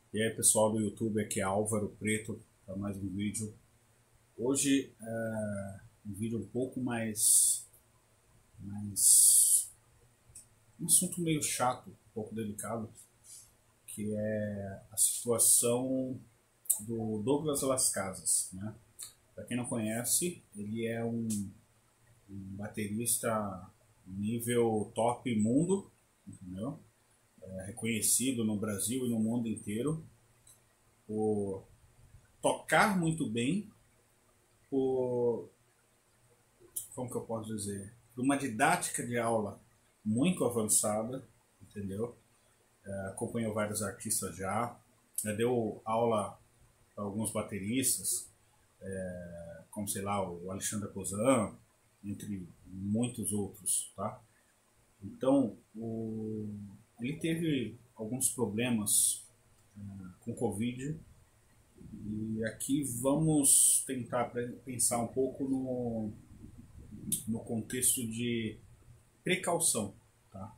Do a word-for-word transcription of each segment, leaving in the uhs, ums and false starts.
E aí pessoal do YouTube, aqui é Álvaro Preto para mais um vídeo. Hoje é um vídeo um pouco mais, mais um assunto meio chato, um pouco delicado, que é a situação do Douglas Las Casas, né? Para quem não conhece, ele é um, um baterista nível top mundo, entendeu? É reconhecido no Brasil e no mundo inteiro por tocar muito bem, por, como que eu posso dizer, por uma didática de aula muito avançada, entendeu? É, acompanhou vários artistas já, já deu aula para alguns bateristas, é, como sei lá, o Alexandre Posan, entre muitos outros, tá? Então, o, ele teve alguns problemas é, com Covid. E aqui vamos tentar pensar um pouco no, no contexto de precaução. Tá?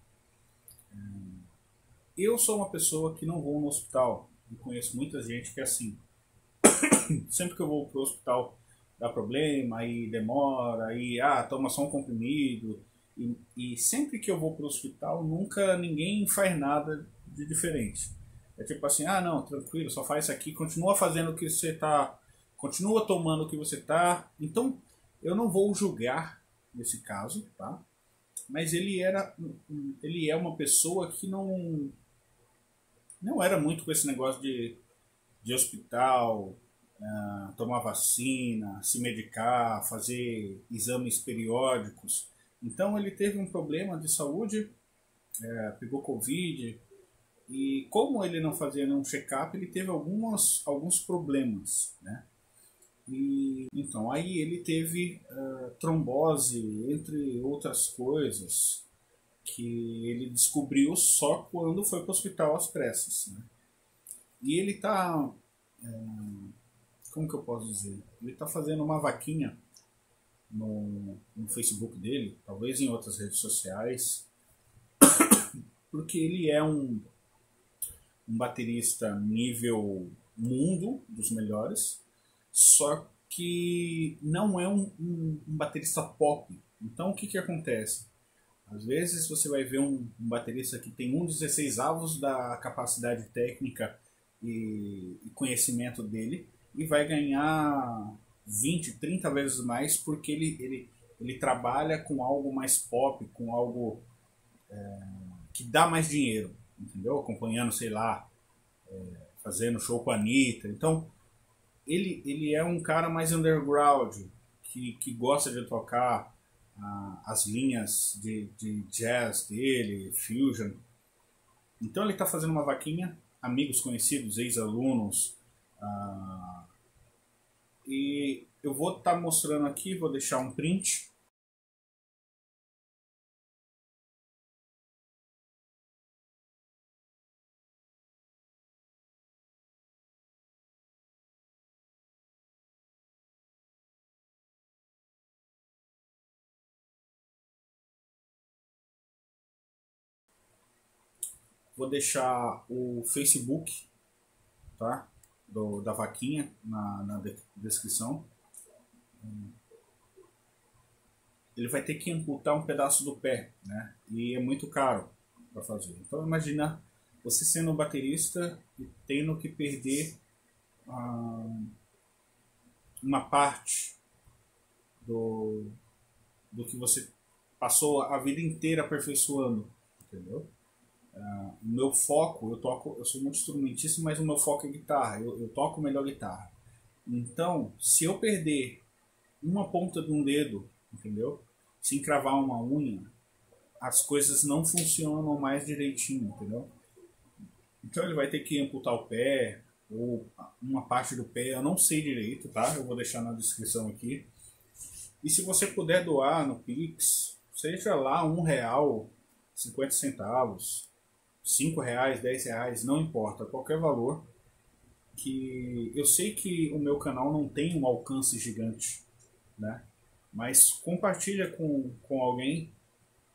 Eu sou uma pessoa que não vou no hospital. Eu conheço muita gente que é assim. Sempre que eu vou para o hospital dá problema, aí demora, aí ah, toma só um comprimido. E, e sempre que eu vou para o hospital, nunca ninguém faz nada de diferente. É tipo assim, ah não, tranquilo, só faz isso aqui, continua fazendo o que você está, continua tomando o que você está. Então, eu não vou julgar nesse caso, tá? Mas ele era, ele é uma pessoa que não, não era muito com esse negócio de, de hospital, uh, tomar vacina, se medicar, fazer exames periódicos. Então, ele teve um problema de saúde, é, pegou Covid. E como ele não fazia nenhum check-up, ele teve algumas, alguns problemas, né? E, então, aí ele teve uh, trombose, entre outras coisas, que ele descobriu só quando foi para o hospital às pressas, né? E ele está, uh, como que eu posso dizer? Ele está fazendo uma vaquinha no, no Facebook dele, talvez em outras redes sociais, porque ele é um um baterista nível mundo, dos melhores, só que não é um, um, um baterista pop. Então o que, que acontece? Às vezes você vai ver um, um baterista que tem um dezesseis avos da capacidade técnica e, e conhecimento dele e vai ganhar vinte, trinta vezes mais porque ele, ele, ele trabalha com algo mais pop, com algo é, que dá mais dinheiro, entendeu? Acompanhando, sei lá, é, fazendo show com a Anitta. Então, ele, ele é um cara mais underground, que, que gosta de tocar ah, as linhas de, de jazz dele, fusion. Então, ele está fazendo uma vaquinha, amigos conhecidos, ex-alunos. Ah, e eu vou estar tá mostrando aqui, vou deixar um print. Vou deixar o Facebook, tá? Do, da vaquinha na, na de, descrição. Ele vai ter que amputar um pedaço do pé, né? E é muito caro para fazer. Então imagina você sendo um baterista e tendo que perder ah, uma parte do, do que você passou a vida inteira aperfeiçoando, entendeu? Uh, o meu foco, eu toco, eu sou muito instrumentista, mas o meu foco é guitarra. Eu, eu toco melhor guitarra. Então, se eu perder uma ponta de um dedo, entendeu? Se encravar uma unha, as coisas não funcionam mais direitinho, entendeu? Então ele vai ter que amputar o pé ou uma parte do pé, eu não sei direito, tá? Eu vou deixar na descrição aqui. E se você puder doar no Pix, seja lá um real, cinquenta centavos, cinco reais, dez reais, não importa, qualquer valor. Que eu sei que o meu canal não tem um alcance gigante, né? Mas compartilha com, com alguém,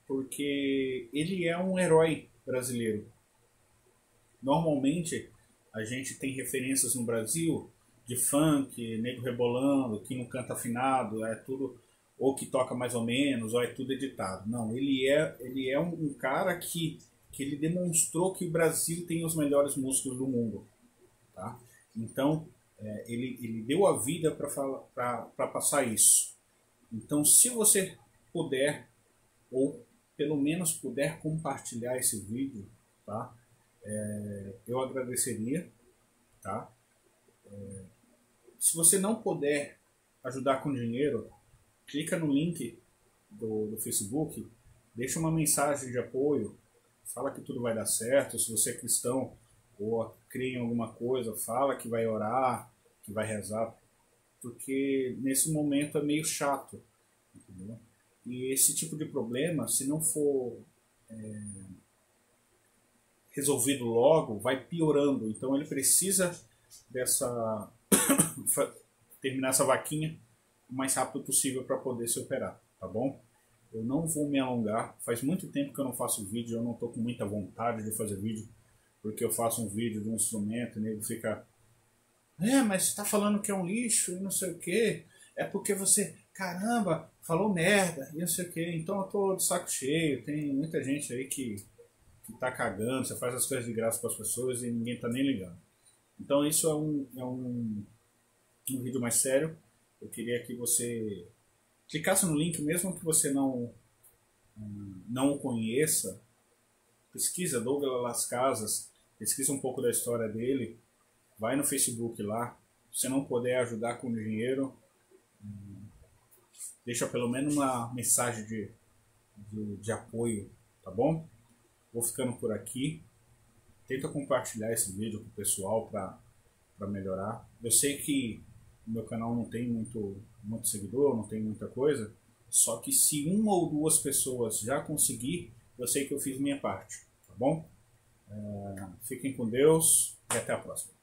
porque ele é um herói brasileiro. Normalmente a gente tem referências no Brasil de funk, nego rebolando, que não canta afinado, é tudo, ou que toca mais ou menos, ou é tudo editado. Não, ele é, ele é um, um cara que, que ele demonstrou que o Brasil tem os melhores músicos do mundo. Tá? Então, é, ele, ele deu a vida para passar isso. Então, se você puder, ou pelo menos puder compartilhar esse vídeo, tá? É, eu agradeceria. Tá? É, se você não puder ajudar com dinheiro, clica no link do, do Facebook, deixa uma mensagem de apoio, fala que tudo vai dar certo. Se você é cristão ou crê em alguma coisa, fala que vai orar, que vai rezar, porque nesse momento é meio chato, entendeu? E esse tipo de problema, se não for é, resolvido logo, vai piorando. Então ele precisa dessa terminar essa vaquinha o mais rápido possível para poder se operar, tá bom? Eu não vou me alongar, faz muito tempo que eu não faço vídeo, eu não estou com muita vontade de fazer vídeo, porque eu faço um vídeo de um instrumento e o nego fica, é, mas você está falando que é um lixo e não sei o que, é porque você, caramba, falou merda e não sei o que, então eu tô de saco cheio, tem muita gente aí que, que tá cagando, você faz as coisas de graça para as pessoas e ninguém tá nem ligando. Então isso é um, é um, um vídeo mais sério. Eu queria que você clicasse no link, mesmo que você não, não o conheça, pesquisa Douglas Las Casas, pesquisa um pouco da história dele, vai no Facebook lá. Se você não puder ajudar com dinheiro, deixa pelo menos uma mensagem de, de, de apoio, tá bom? Vou ficando por aqui. Tenta compartilhar esse vídeo com o pessoal para melhorar. Eu sei que o meu canal não tem muito, muito seguidor, não tem muita coisa, só que se uma ou duas pessoas já conseguir, eu sei que eu fiz minha parte, tá bom? É, fiquem com Deus e até a próxima.